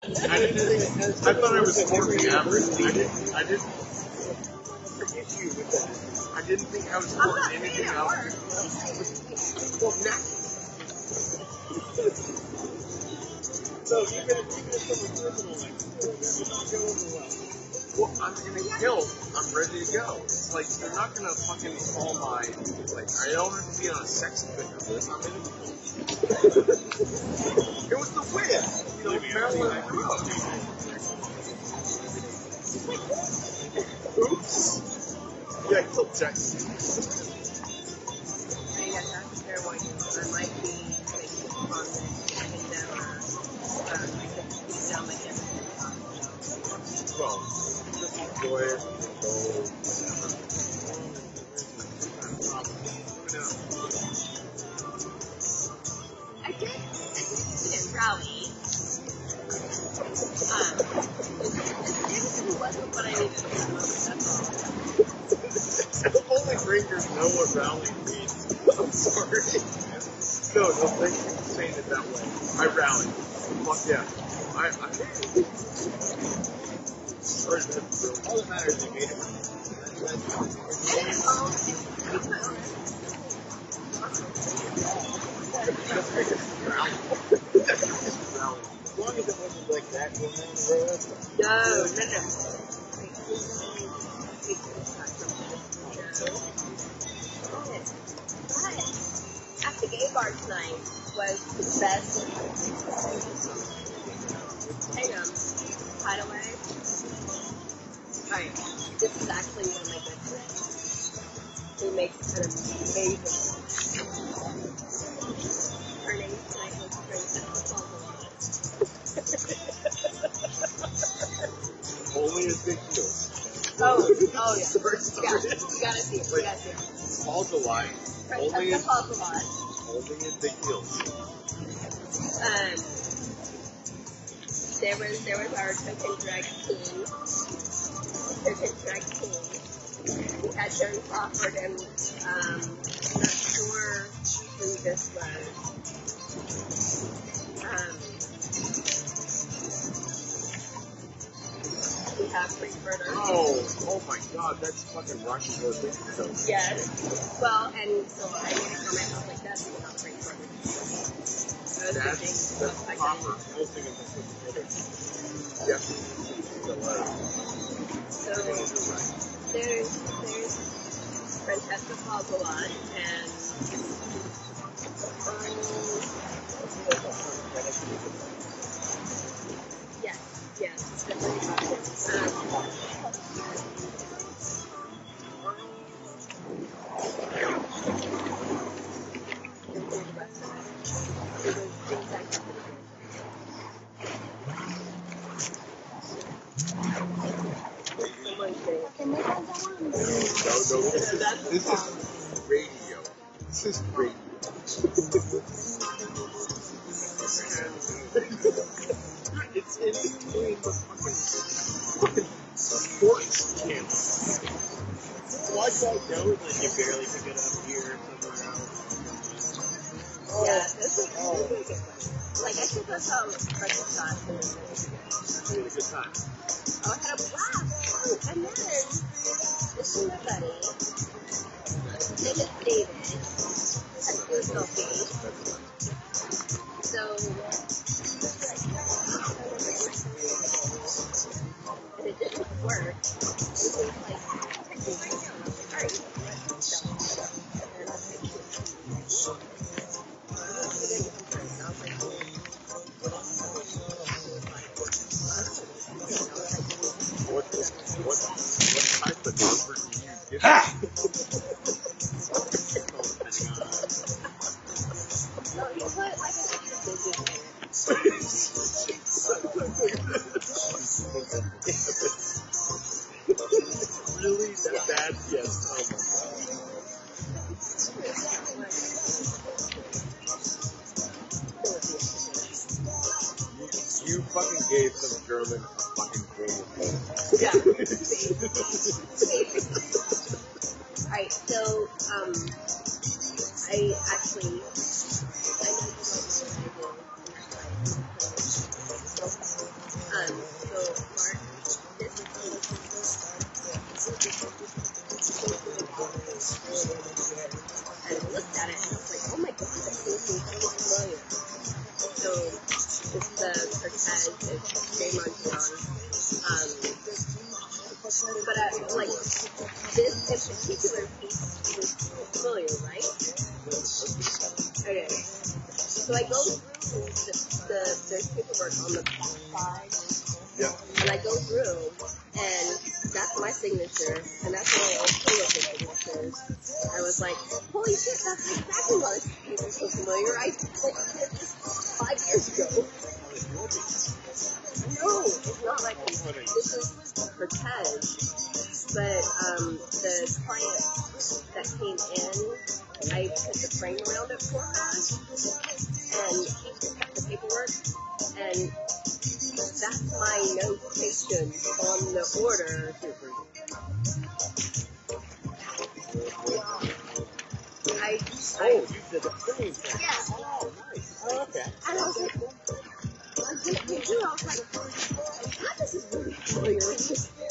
I thought I was scoring average. I didn't think I was scoring anything else. Well, now. So even if someone's personal, like, you're not going over well. Well, I'm gonna kill. I'm ready to go. It's like they're not gonna fucking call my like. I don't have to be on a sex offender list. I'm in it. It was the win. You know, Maryland Monroe. Oops. Yeah, I killed Jackson. I got that fair one. I might be taking on this second down. I could keep down my everything. Well, just enjoy it. Go, whatever. I did rally. It wasn't what I needed to know. Only Rangers know what rally means. I'm sorry. No, thank you for saying it that way. I rallied. Fuck yeah. All that matters is you made it. As long as it wasn't like that going down the road. No. But at the gay bar tonight was the best. Hang on. Hideaway. Alright. This is actually one of my good friends. He makes an amazing. Her name tonight was Princess Salvador. Only in big heels. Oh yeah. You gotta see it. Falls a line. Only in big heels. There was our token drag king. We had Joan Crawford and I'm not sure who this was. We have Frankfurter. Oh my God, that's fucking Rocky Horror Picture Show. Yes. Well, and so I made a comment. I was like, that's not Frankfurter. That's proper. I was thinking that's what the other. Yes. So there's Francesca Pazzolan and yes. This is radio. This is radio. It's in between the fucking sports channels. Why do I know that you barely pick it up here or somewhere else? Yeah, this is like I think that's how Precious got You had a good time. Oh, I had a blast. And then this is my buddy. His name is David. Had a blue selfie. So and it didn't work. It was like, text me right now. And I was like, alright, let's go. And I'll take you. What type of number do you give? No, you put like a digit in it. Really? That bad? Yes. Oh my God. You fucking gave some German a fucking formal phone. Yeah. Alright, so, I actually, I know you don't know what I do. as Jay Montreal. But like this in particular piece is familiar, right? Okay. So I go through the paperwork on the back side. Yeah. And I go through, and that's my signature, and that's my old coworker's signatures. I was like, holy shit, that's exactly why this piece is so familiar. I did this 5 years ago. No, it's not like this is Cortez, but the client that came in, I put the frame around it for her, and she kept the paperwork, and that's my notation on the order. You did the printing thing. Yeah. Oh, nice. Oh, okay. And I was like, I was like, God, this is really familiar.